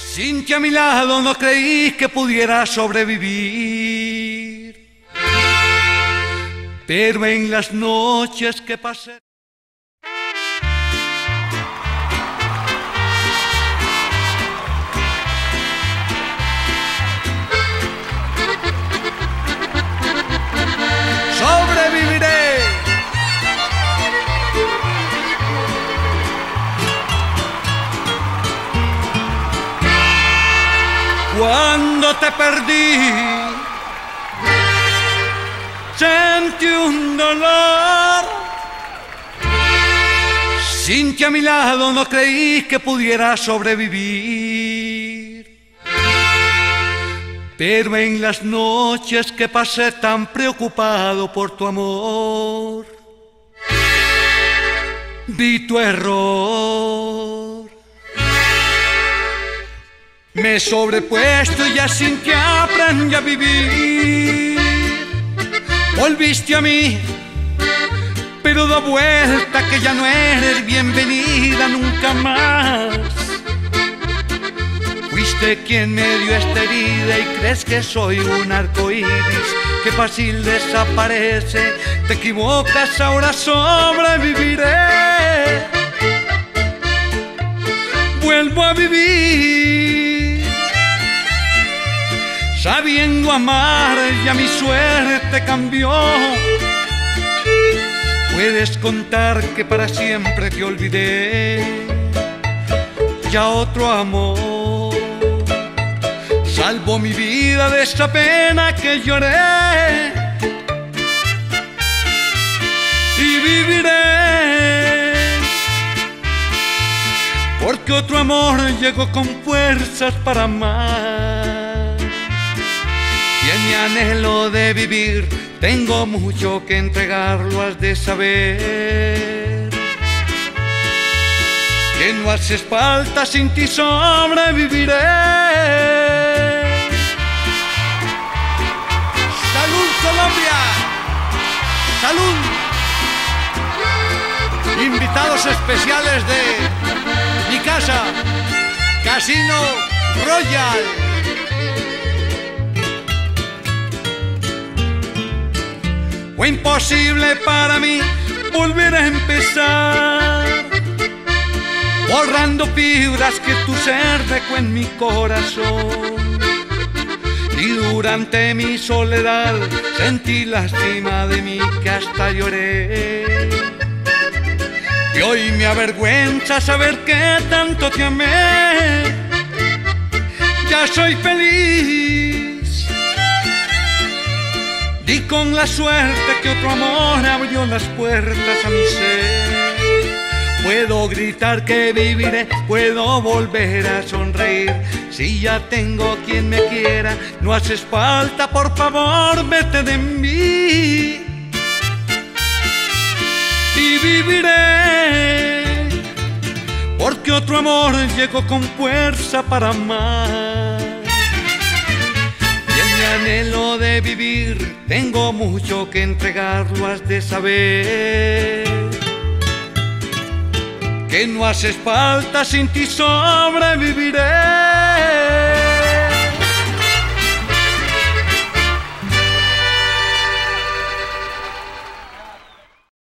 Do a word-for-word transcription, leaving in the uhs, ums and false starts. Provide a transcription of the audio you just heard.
Sin ti a mi lado no creí que pudiera sobrevivir, pero en las noches que pasé sobreviviré. Cuando te perdí, sentí un dolor. Sin ti a mi lado no creí que pudiera sobrevivir, pero en las noches que pasé tan preocupado por tu amor, vi tu error. Me he sobrepuesto y ya sin que aprendí a vivir. Volviste a mí, pero da vuelta que ya no eres bienvenida nunca más. Fuiste quien me dio esta herida y crees que soy un arcoíris que fácil desaparece. Te equivocas, ahora sobreviviré. Vuelvo a vivir, sabiendo amar, ya mi suerte cambió. Puedes contar que para siempre te olvidé, ya otro amor salvó mi vida de esa pena que lloré. Y viviré, porque otro amor llegó con fuerzas para amar. Y en mi anhelo de vivir tengo mucho que entregar, lo has de saber. Que no haces falta, sin ti sobreviviré. ¡Salud, Colombia! ¡Salud! Invitados especiales de mi casa, Casino Royal. Fue imposible para mí volver a empezar, borrando fibras que tu ser dejó en mi corazón. Y durante mi soledad sentí lástima de mí que hasta lloré. Y hoy me avergüenza saber que tanto te amé. Ya soy feliz, di con la suerte que otro amor abrió las puertas a mi ser. Puedo gritar que viviré, puedo volver a sonreír. Si ya tengo quien me quiera, no haces falta, por favor, vete de mí. Y viviré, porque otro amor llegó con fuerza para amar. Y en mi anhelo de vivir tengo mucho que entregar, lo has de saber. Que no haces falta, sin ti sobreviviré.